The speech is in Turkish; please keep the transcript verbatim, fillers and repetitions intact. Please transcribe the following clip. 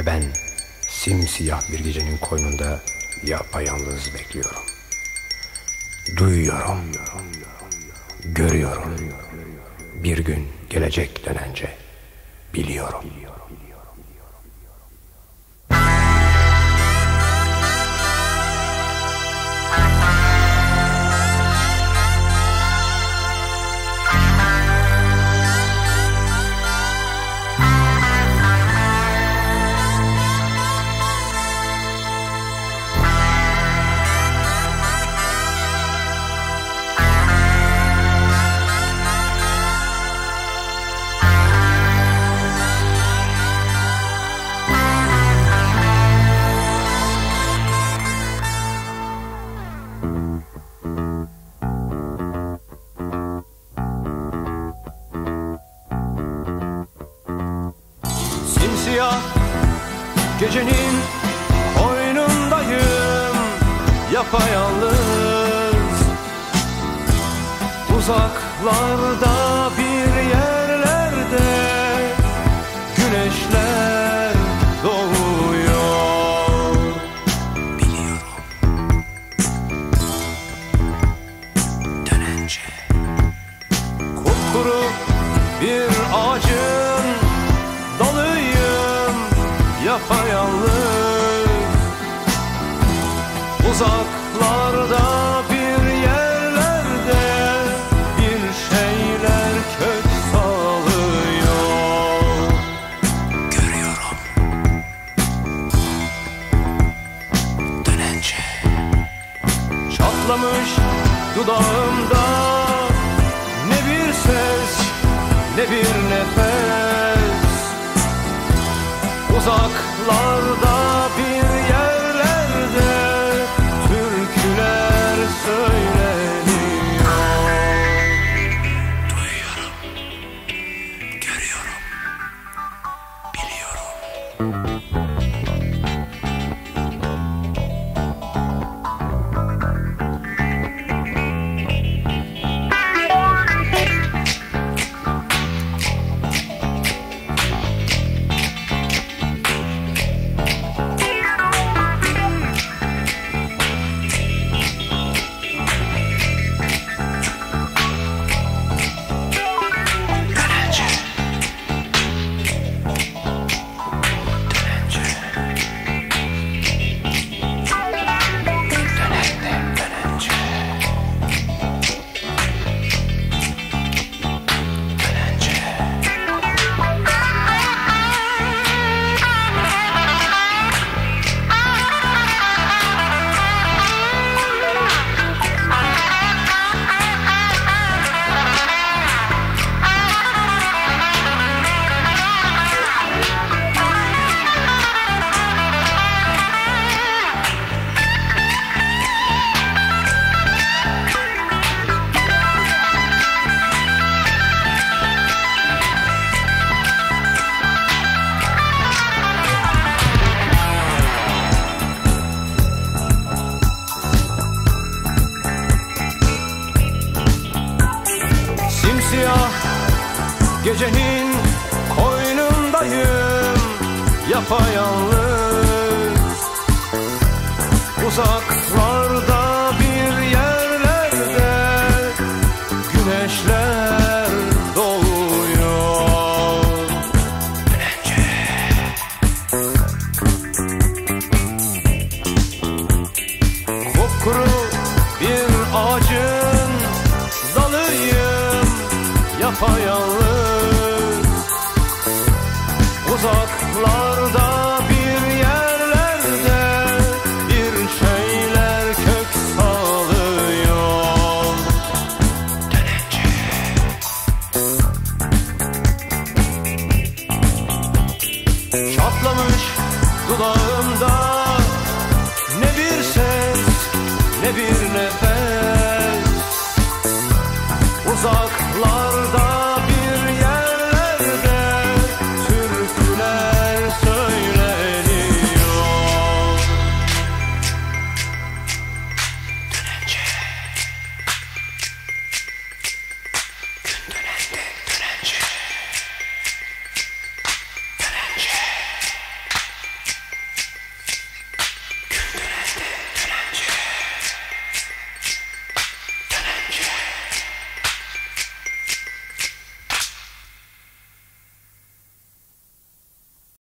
Ve ben simsiyah bir gecenin koynunda yapayalnız bekliyorum. Duyuyorum, görüyorum. Bir gün gelecek dönence biliyorum. Simsiyah gecenin koynundayım, yapayalnız. Uzaklarda bir yerlerde güneşler doğuyor. Biliyorum, dönence. Kupkuru bir ağacın dalıyım, yapayalnız. Uzaklarda bir yerlerde bir şeyler kök salıyor. Görüyorum, dönence. Çatlamış dudağımda ne bir ses, ne bir nefes. Uzaklarda bir yerlerde türküler söyleniyor. Duyuyorum, görüyorum, biliyorum. Simsiyah gecenin koynundayım, yapayalnız. Uzaklarda bir yerlerde güneşler doğuyor. Dönence. Kupkuru bir ağacın dalıyım, yapayalnız. Uzaklarda bir yerlerde bir şeyler kök salıyor. Dönence. Çatlamış dudağımda ne bir ses, ne bir nefes. Uzaklarda